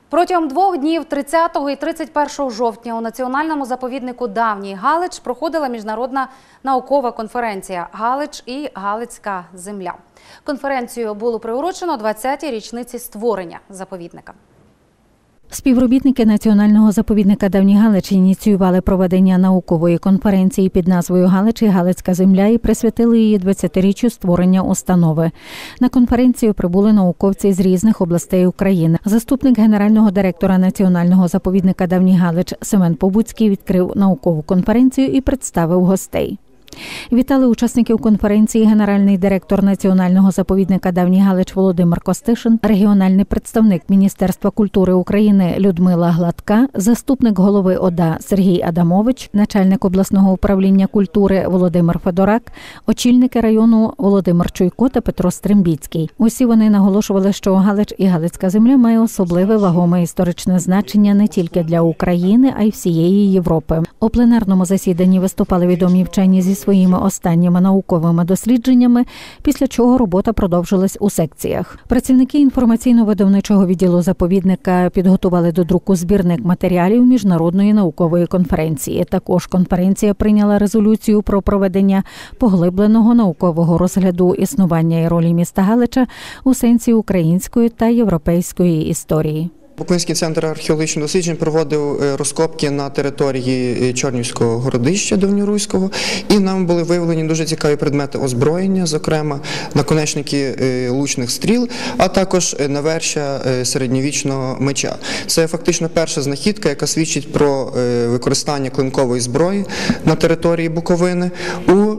Протягом 2 днів 30 і 31 жовтня у національному заповіднику Давній Галич проходила міжнародна наукова конференція «Галич і Галицька земля». Конференцію було приурочено 20-й річниці створення заповідника. Співробітники Національного заповідника Давній Галич ініціювали проведення наукової конференції під назвою «Галич і Галицька земля» і присвятили її 20-річчю створення установи. На конференцію прибули науковці з різних областей України. Заступник генерального директора Національного заповідника Давній Галич Семен Побуцький відкрив наукову конференцію і представив гостей. Вітали учасників конференції генеральний директор Національного заповідника Давній Галич Володимир Костишин, регіональний представник Міністерства культури України Людмила Гладка, заступник голови ОДА Сергій Адамович, начальник обласного управління культури Володимир Федорак, очільники району Володимир Чуйко та Петро Стримбіцький. Усі вони наголошували, що Галич і Галицька земля має особливе вагоме історичне значення не тільки для України, а й всієї Європи. У пленарному засіданні виступали відомі вчені зі своїми останніми науковими дослідженнями, після чого робота продовжилась у секціях. Працівники інформаційно-видавничого відділу заповідника підготували до друку збірник матеріалів міжнародної наукової конференції. Також конференція прийняла резолюцію про проведення поглибленого наукового розгляду існування і ролі міста Галича у сенсі української та європейської історії. Буковинський центр археологічних досліджень проводив розкопки на території Чорнівського городища давньоруського, і нам були виявлені дуже цікаві предмети озброєння, зокрема наконечники лучних стріл, а також навершя середньовічного меча. Це фактично перша знахідка, яка свідчить про використання клинкової зброї на території Буковини у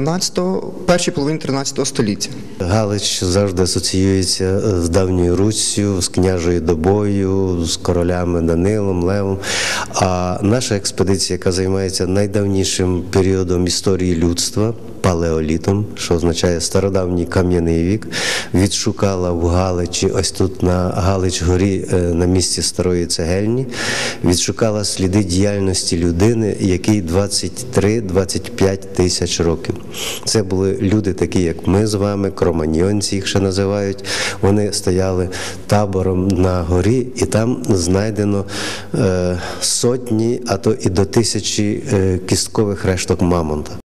першій половині 13 століття. Галич завжди асоціюється з давньою Руссю, з княжою добою, з королями Данилом, Левом. А наша експедиція, яка займається найдавнішим періодом історії людства, палеолітом, що означає стародавній кам'яний вік, відшукала в Галичі, ось тут на Галич-горі, на місці старої цегельні, відшукала сліди діяльності людини, якій 23-25 тисяч років. Це були люди такі, як ми з вами, кроманьйонці їх ще називають. Вони стояли табором на горі, і там знайдено сотні, а то і до 1000 кісткових решток мамонта.